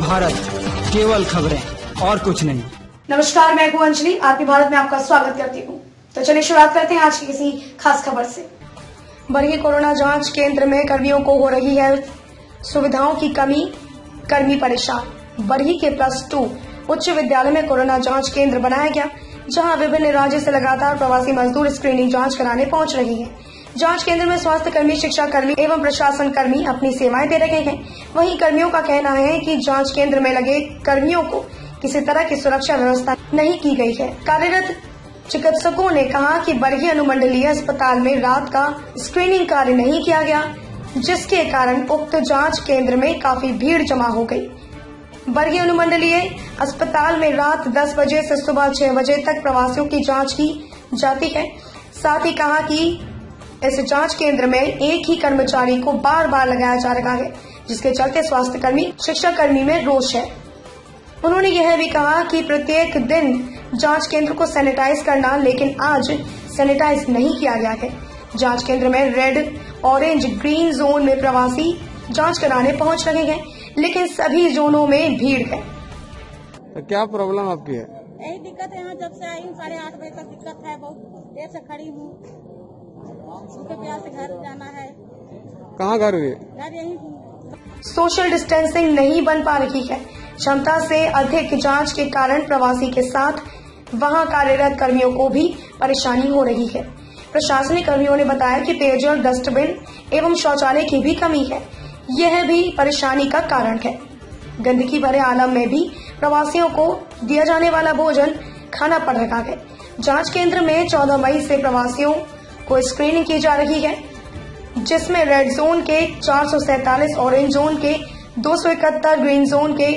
भारत, केवल खबरें और कुछ नहीं। नमस्कार, मैं हूं अंजलि। आरपी भारत में आपका स्वागत करती हूं। तो चलिए शुरुआत करते हैं आज की किसी खास खबर से। बरही कोरोना जांच केंद्र में कर्मियों को हो रही है सुविधाओं की कमी, कर्मी परेशान। बरही के +2 उच्च विद्यालय में कोरोना जांच केंद्र बनाया गया, जहां विभिन्न राज्य से लगातार प्रवासी मजदूर स्क्रीनिंग जांच कराने पहुंच रहे हैं। जांच केंद्र में स्वास्थ्य कर्मी, शिक्षा कर्मी एवं प्रशासन कर्मी अपनी सेवाएं दे रहे हैं। वहीं कर्मियों का कहना है कि जांच केंद्र में लगे कर्मियों को किसी तरह की सुरक्षा व्यवस्था नहीं की गई है। कार्यरत चिकित्सकों ने कहा कि बरही अनुमंडलीय अस्पताल में रात का स्क्रीनिंग कार्य नहीं किया गया, जिसके कारण उक्त जांच केंद्र में काफी भीड़ जमा हो गई। बरही अनुमंडलीय अस्पताल में रात 10 बजे से सुबह 6 बजे तक प्रवासियों की जांच की जाती है। साथ ही कहा कि इस जांच केंद्र में एक ही कर्मचारी को बार बार लगाया जा रहा है, जिसके चलते स्वास्थ्य कर्मी, शिक्षा कर्मी में रोष है। उन्होंने यह भी कहा कि प्रत्येक दिन जांच केंद्र को सैनिटाइज करना, लेकिन आज सैनिटाइज नहीं किया गया है। जांच केंद्र में रेड, ऑरेंज, ग्रीन जोन में प्रवासी जांच कराने पहुंच रहे हैं, लेकिन सभी जोनों में भीड़ है। तो क्या प्रॉब्लम आपकी है? यही दिक्कत है, यहाँ जब से आई हूँ 8:30 बजे तक दिक्कत है। बहुत देर से खड़ी हूँ, सूखे प्यास से घर जाना है। कहाँ घर हुए? घर यही हूँ। सोशल डिस्टेंसिंग नहीं बन पा रही है। क्षमता से अधिक जांच के कारण प्रवासी के साथ वहां कार्यरत कर्मियों को भी परेशानी हो रही है। प्रशासनिक कर्मियों ने बताया कि पेयजल, डस्टबिन एवं शौचालय की भी कमी है। यह भी परेशानी का कारण है। गंदगी भरे आलम में भी प्रवासियों को दिया जाने वाला भोजन खाना पड़ रहा है। जांच केंद्र में 14 मई से प्रवासियों को स्क्रीनिंग की जा रही है, जिसमें रेड जोन के 447, ऑरेंज जोन के 271, ग्रीन जोन के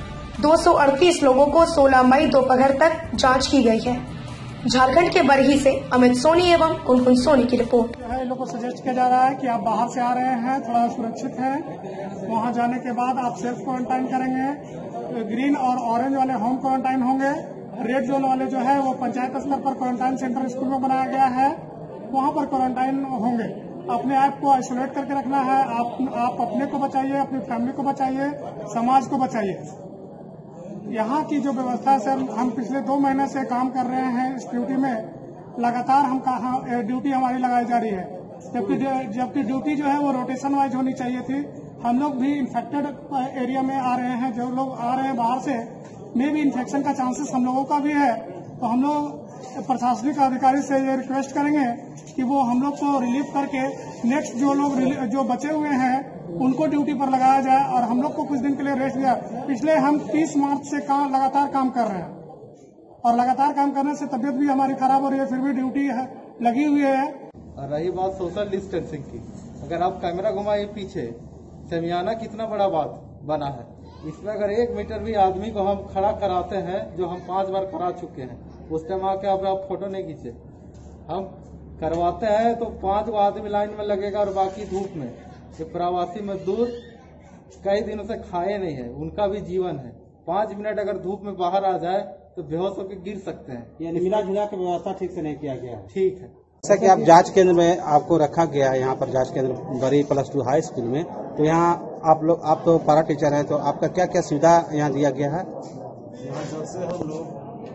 238 लोगों को 16 मई दोपहर तक जांच की गई है। झारखंड के बरही से अमित सोनी एवं कुनकुन सोनी की रिपोर्ट। लोगों को सजेस्ट किया जा रहा है कि आप बाहर से आ रहे हैं, थोड़ा सुरक्षित हैं। वहां जाने के बाद आप सेल्फ क्वारंटाइन करेंगे। ग्रीन और ऑरेंज वाले होम क्वारंटाइन होंगे। रेड जोन वाले जो है वो पंचायत स्तर पर क्वारंटाइन सेंटर स्कूल में बनाया गया है, वहां पर क्वारंटाइन होंगे। अपने आप को आइसोलेट करके रखना है। आप अपने को बचाइए, अपनी फैमिली को बचाइए, समाज को बचाइए। यहाँ की जो व्यवस्था है सर, हम पिछले 2 महीने से काम कर रहे हैं इस ड्यूटी में। लगातार हम ड्यूटी हमारी लगाई जा रही है, जबकि ड्यूटी जो है वो रोटेशन वाइज होनी चाहिए थी। हम लोग भी इन्फेक्टेड एरिया में आ रहे हैं। जो लोग आ रहे हैं बाहर से, में भी इन्फेक्शन का चांसेस हम लोगों का भी है। तो हम लोग प्रशासनिक अधिकारी से ये रिक्वेस्ट करेंगे कि वो हम लोग को रिलीव करके नेक्स्ट जो लोग जो बचे हुए हैं उनको ड्यूटी पर लगाया जाए और हम लोग को कुछ दिन के लिए रेस्ट दिया। पिछले हम 30 मार्च से लगातार काम कर रहे हैं और लगातार काम करने से तबीयत भी हमारी खराब हो रही है, फिर भी ड्यूटी लगी हुई है। और रही बात सोशल डिस्टेंसिंग की, अगर आप कैमरा घुमाइए पीछे, समियाना कितना बड़ा बात बना है। इसमें अगर 1 मीटर भी आदमी को हम खड़ा कराते हैं, जो हम 5 बार करा चुके हैं, उस टाइम आके आप फोटो नहीं खींचे। हम करवाते हैं तो 5 आदमी लाइन में लगेगा और बाकी धूप में। ये प्रवासी मजदूर कई दिनों से खाए नहीं है, उनका भी जीवन है। 5 मिनट अगर धूप में बाहर आ जाए तो बेहोश होकर गिर सकते हैं। यानी मिला जुला की व्यवस्था ठीक से नहीं किया गया। ठीक है। जैसा कि आप जांच केंद्र में आपको रखा गया है, यहाँ पर जांच केंद्र बरही +2 हाई स्कूल में, तो यहाँ आप तो पारा टीचर हैं, तो आपका क्या क्या सुविधा यहाँ दिया गया है? यहाँ जैसे हम लोग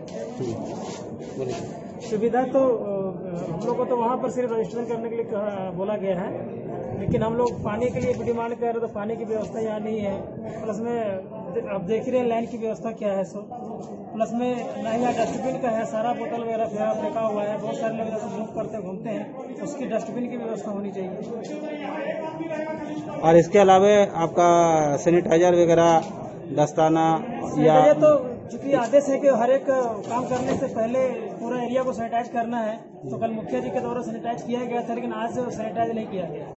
सुविधा तो हम लोग को तो वहाँ पर सिर्फ रजिस्ट्रेशन करने के लिए बोला गया है, लेकिन हम लोग पानी के लिए भी डिमांड कर रहे, तो पानी की व्यवस्था यहाँ नहीं है। प्लस में आप देख रहे हैं लाइन की व्यवस्था क्या है। सो प्लस में ना ही डस्टबिन का है, सारा बोतल वगैरह फेंका हुआ है। बहुत सारे लोग जैसे धूप करते घूमते हैं, उसकी डस्टबिन की व्यवस्था होनी चाहिए। और इसके अलावा आपका सैनिटाइजर वगैरह, दस्ताना या तो चूंकि आदेश है कि हर एक काम करने से पहले पूरा एरिया को सैनिटाइज करना है, तो कल मुखिया जी के द्वारा सैनिटाइज किया गया था, लेकिन आज सैनिटाइज नहीं किया गया।